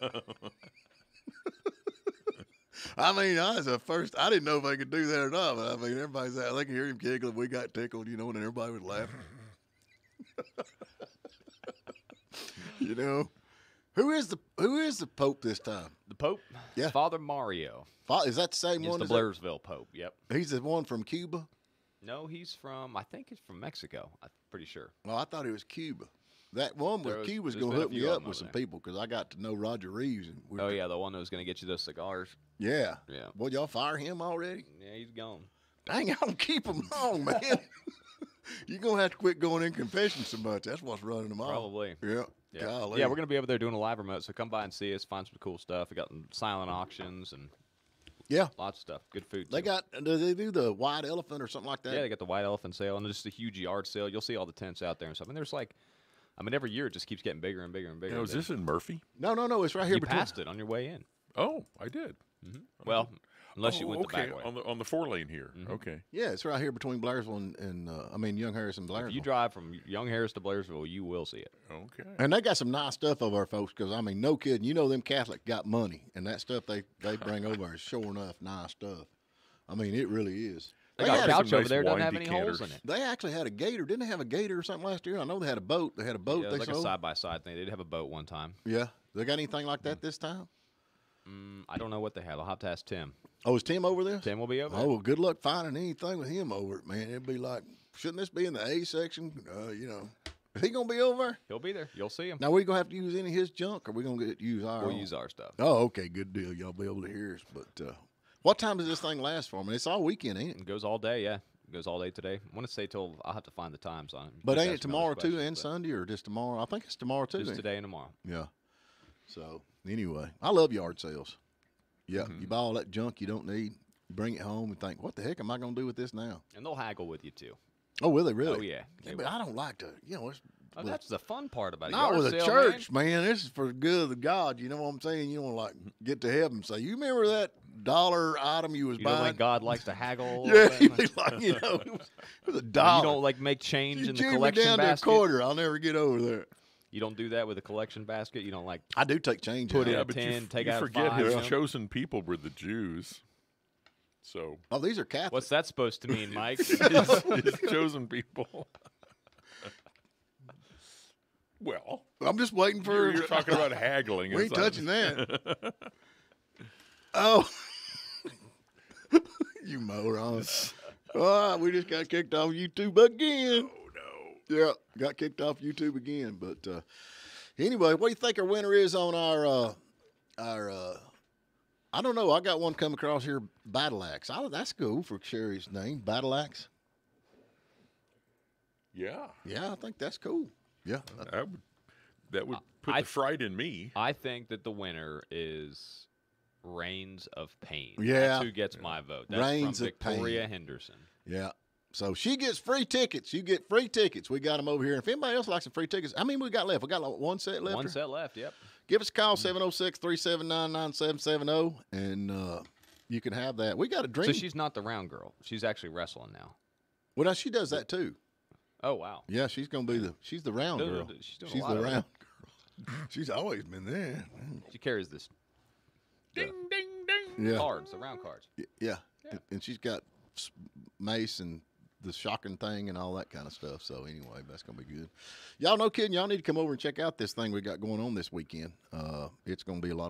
I mean, I didn't know if I could do that or not, but I mean, everybody's out. They can hear him giggling. We got tickled, and everybody was laughing. Who is the Pope this time? The Pope? Yeah. Father Mario. Is that the same He's one? the as Blairsville Pope, yep. He's the one from Cuba? No, I think he's from Mexico. I'm pretty sure. Well, I thought it was Cuba. That one with Cuba's there's going to been a hook me few of up them with some over there. people because I got to know Roger Reeves. And Oh, yeah, the one that was going to get you those cigars. Yeah. Yeah. Well, y'all fire him already? Yeah, he's gone. Dang, y'all don't keep him on, man. You're going to have to quit going in confession so much. That's what's running them off. Probably. Yeah. Yeah, Golly. yeah, we're going to be over there doing a live remote, so come by and see us, find some cool stuff. We got some silent auctions and lots of stuff. Good food, They too. do they do the white elephant or something like that? Yeah, they got the white elephant sale, and just a huge yard sale. You'll see all the tents out there and stuff. And there's every year it just keeps getting bigger and bigger and bigger. Now, is this in Murphy? No, it's right here. You passed it on your way in. Oh, I did. Mm-hmm. Well, unless you went the back way. on the 4-lane here. Okay. Yeah, it's right here between Blairsville and Young Harris and Blairsville. If you drive from Young Harris to Blairsville, you will see it. Okay. And they got some nice stuff over there, folks, because, I mean, no kidding. Them Catholics got money, and that stuff they bring over is sure enough nice stuff. I mean, it really is. They got a couch over there, doesn't have any holes in it. They actually had a gator. Didn't they have a gator or something last year? I know they had a boat. They had a boat. Yeah, it they was like sold. a side-by-side thing. They did have a boat one time. Yeah. They got anything like that this time? I don't know what they have. I'll have to ask Tim. Oh, is Tim over there? Tim will be over Oh, well, good luck finding anything with him over it, man. It'd be like, shouldn't this be in the A section? Is he going to be over there? He'll be there. You'll see him. Now, we going to have to use any of his junk, or we going to use our We'll own? use our stuff. Oh, okay, good deal. Y'all be able to hear us. But what time does this thing last for? I mean, it's all weekend, ain't it? It goes all day, yeah. It goes all day today. I want to say till I'll have to find the times on it. But Keep ain't it asking other tomorrow, too, questions, and but Sunday, or just tomorrow? I think it's tomorrow, too. Just ain't it? today and tomorrow. Yeah. So, anyway, I love yard sales. Yeah, you buy all that junk you don't need, you bring it home and think, what the heck am I going to do with this now? And they'll haggle with you, too. Oh, will they really? Oh, yeah. They But will. I don't like to, it's... Oh, that's the fun part about it. Not Yard with a sale, church, man. This is for the good of the God. You know what I'm saying? You don't like get to heaven and say, you remember that dollar item you was You buying? don't like God likes to haggle? Yeah, you be like, it was $1. You don't like make change You in the jig me collection down basket? to a quarter. I'll never get over there. You don't do that with a collection basket? You don't like I do take change. put out. in a but 10, take you out a forget 5? his you know? chosen people were the Jews. So Oh, these are Catholic. What's that supposed to mean, Mike? his chosen people. Well, I'm just waiting for. you're talking about haggling. We ain't It's like- touching that. Oh, you morons! Oh, we just got kicked off YouTube again. Oh no! Yeah, got kicked off YouTube again. But anyway, what do you think our winner is on our? I don't know. I got one come across here. Battle Axe. That's cool for Sherry's name. Battle Axe. Yeah, Yeah, I think that's cool. Yeah. that would put the fright in me. I think that the winner is Reigns of Pain. Yeah. That's who gets my vote. That's Reigns from of Pain. Victoria Henderson. Yeah. So she gets free tickets. You get free tickets. We got them over here. If anybody else likes some free tickets, how many we got left? We got like one set left. One or? set left, yep. Give us a call, 706-379-9770, and you can have that. We got a dream. So she's not the round girl. She's actually wrestling now. Well, now she does that too. Oh, wow. Yeah, she's going to be she's the round Doing- girl. she's doing a She's lot the of it. round girl. She's always been there. She carries this Ding, ding, ding. Yeah. cards, the round cards. Yeah. And she's got mace and the shocking thing and all that kind of stuff. So anyway, that's going to be good. Y'all no kidding. Y'all need to come over and check out this thing we got going on this weekend. It's going to be a lot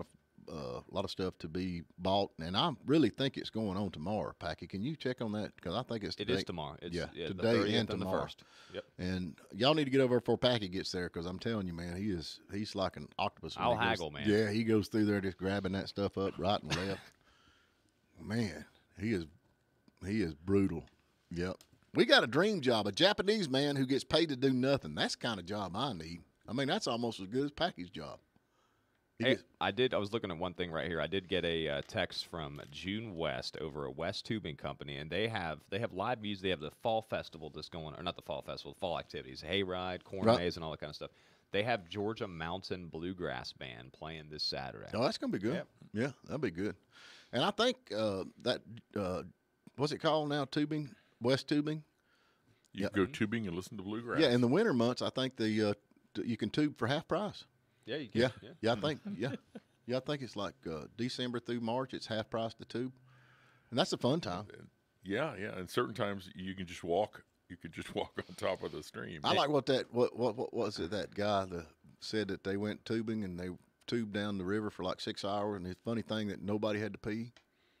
stuff to be bought, and I really think it's going on tomorrow. Packy, can you check on that? Because I think it's today. It is tomorrow. It's, today the and tomorrow. The 1st. Yep. And y'all need to get over before Packy gets there, because I'm telling you, man, he's like an octopus. I'll haggle, man. Yeah, he goes through there just grabbing that stuff up right and left. Man, he is brutal. Yep. We got a dream job, a Japanese man who gets paid to do nothing. That's the kind of job I need. I mean, that's almost as good as Packy's job. Hey, I was looking at one thing right here. I did get a text from June West over at West Tubing Company, and they have live music. They have the fall festival that's going, or not the fall festival, fall activities, hayride, corn maze, and all that kind of stuff. They have Georgia Mountain Bluegrass Band playing this Saturday. Oh, that's going to be good. Yep. Yeah, that'll be good. And I think that, what's it called now, Tubing? West Tubing? You can go tubing and listen to bluegrass. Yeah, in the winter months, I think you can tube for half price. Yeah, you can. Yeah, I think, I think it's like December through March, it's half price to tube. And that's a fun time. Yeah, and certain times you can just walk. You could just walk on top of the stream. I like what was it, that guy that said that they went tubing and they tubed down the river for like 6 hours, and the funny thing that nobody had to pee.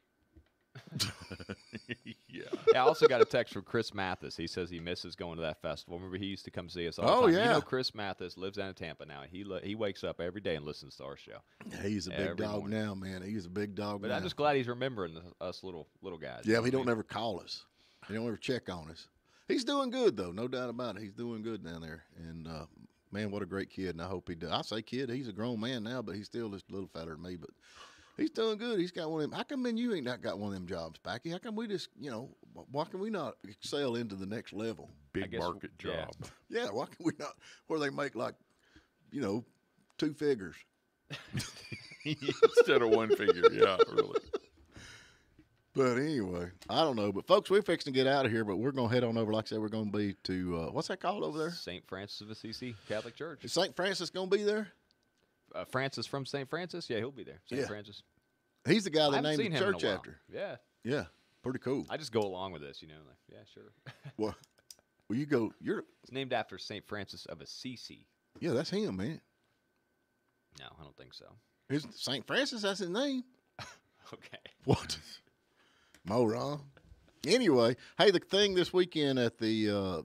Yeah. I also got a text from Chris Mathis. He says he misses going to that festival. Remember, he used to come see us all the time. Yeah. You know, Chris Mathis lives down in Tampa now. He wakes up every day and listens to our show. He's a big dog now, man. He's a big dog. But now. I'm just glad he's remembering us little guys. Yeah, he don't ever call us. He don't ever check on us. He's doing good though, no doubt about it. He's doing good down there, and man, what a great kid. And I hope he does. I say kid, he's a grown man now, but he's still just a little fatter than me. But he's doing good. He's got one of them. How come you ain't not got one of them jobs, Packy? How come we just, why can we not excel into the next level? Big market job. Yeah, why can we not, where they make like, 2 figures? Instead of 1 figure, yeah, really. But anyway, I don't know. But, folks, we're fixing to get out of here, but we're going to head on over. Like I said, we're going to be to, what's that called over there? St. Francis of Assisi Catholic Church. Is St. Francis going to be there? Francis from St. Francis? Yeah, he'll be there. St. Francis. He's the guy they named the church after. Yeah. Yeah, pretty cool. I just go along with this, like, yeah, sure. Well, you go, It's named after St. Francis of Assisi. Yeah, that's him, man. No, I don't think so. Is St. Francis, that's his name? Okay. What? Moron. Anyway, hey, the thing this weekend at the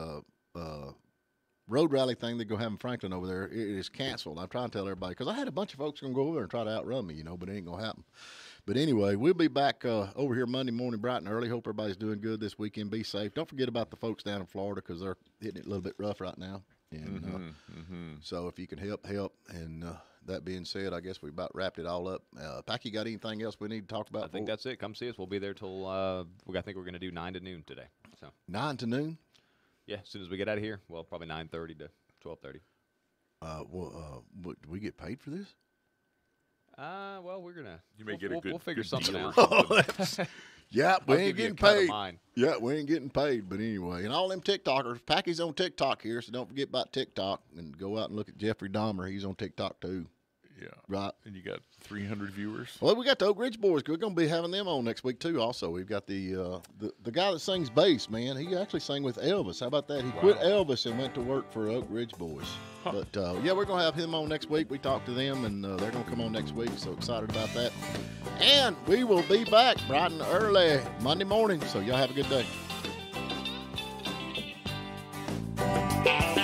road rally thing they go have in Franklin over there, it is canceled. I'm trying to tell everybody, because I had a bunch of folks going to go over there and try to outrun me, but it ain't going to happen. But anyway, we'll be back over here Monday morning bright and early. Hope everybody's doing good this weekend. Be safe. Don't forget about the folks down in Florida, because they're hitting it a little bit rough right now. And so if you can help. And that being said, I guess we about wrapped it all up. Packy, got anything else we need to talk about? I think that's it. Come see us. We'll be there till I think we're going to do 9 to noon today. So 9 to noon? Yeah, as soon as we get out of here. Well, probably 9:30 to 12:30. Do we get paid for this? Well, we're gonna. You may get a good. We'll figure something out. Yeah, we ain't getting paid. Mine. Yeah, we ain't getting paid. But anyway, and all them TikTokers, Packy's on TikTok here, so don't forget about TikTok and go out and look at Jeffrey Dahmer. He's on TikTok too. Yeah. Right. And you got 300 viewers. Well, we got the Oak Ridge Boys. We're going to be having them on next week too. Also, we've got the guy that sings bass. Man, he actually sang with Elvis. How about that? He quit Elvis and went to work for Oak Ridge Boys. Huh. But yeah, we're going to have him on next week. We talked to them, and they're going to come on next week. So excited about that. And we will be back bright and early Monday morning. So y'all have a good day.